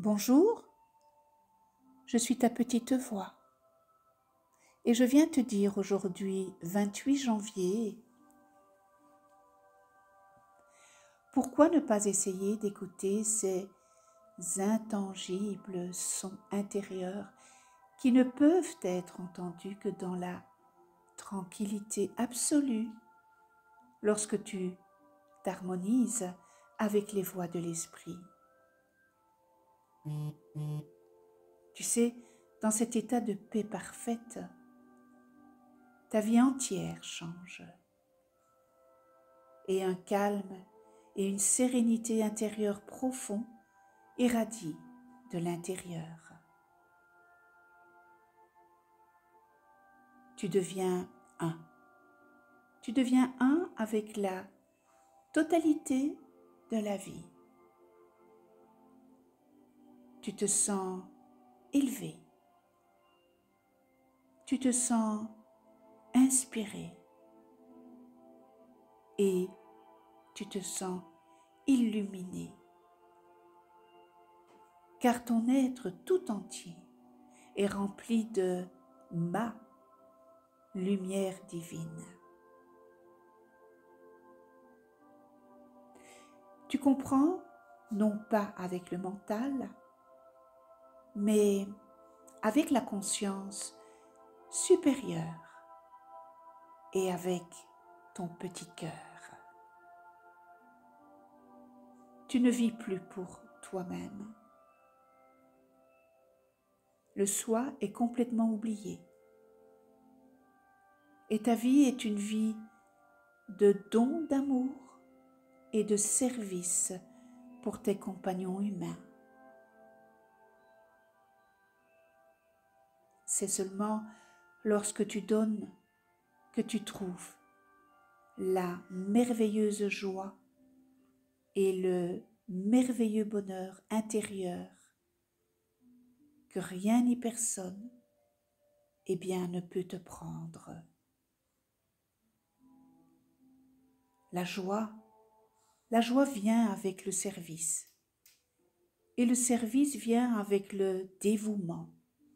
Bonjour, je suis ta petite voix et je viens te dire aujourd'hui, 28 janvier, pourquoi ne pas essayer d'écouter ces intangibles sons intérieurs qui ne peuvent être entendus que dans la tranquillité absolue lorsque tu t'harmonises avec les voix de l'esprit. Tu sais, dans cet état de paix parfaite, ta vie entière change et un calme et une sérénité intérieure profond irradient de l'intérieur. Tu deviens un. Tu deviens un avec la totalité de la vie. Tu te sens élevé. Tu te sens inspiré. Et tu te sens illuminé. Car ton être tout entier est rempli de ma lumière divine. Tu comprends, non pas avec le mental, mais avec la conscience supérieure et avec ton petit cœur. Tu ne vis plus pour toi-même. Le soi est complètement oublié. Et ta vie est une vie de don d'amour et de service pour tes compagnons humains. C'est seulement lorsque tu donnes que tu trouves la merveilleuse joie et le merveilleux bonheur intérieur que rien ni personne, ne peut te prendre. La joie vient avec le service et le service vient avec le dévouement.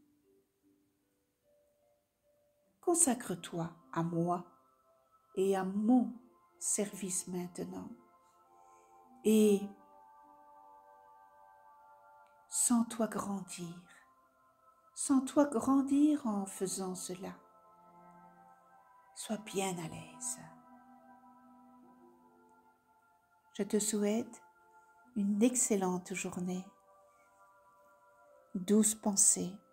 Consacre-toi à moi et à mon service maintenant et sens-toi grandir en faisant cela. Sois bien à l'aise. Je te souhaite une excellente journée. Douce pensée.